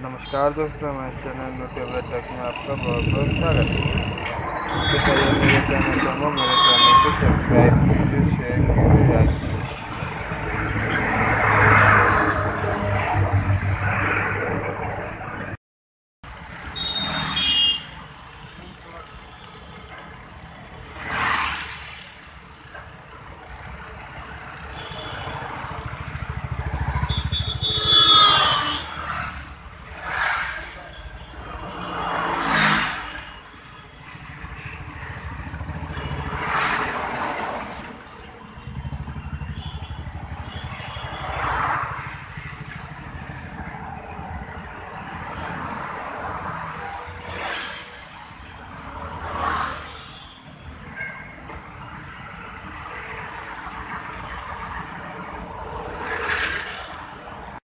नमस्कार दोस्तों, मैं इस चैनल मोटिवेट टेक में आपका बहुत बहुत स्वागत है। इससे पहले मैं ये कहना चाहूँगा, मेरे चैनल को सब्सक्राइब कीजिए, शेयर कीजिए, लाइक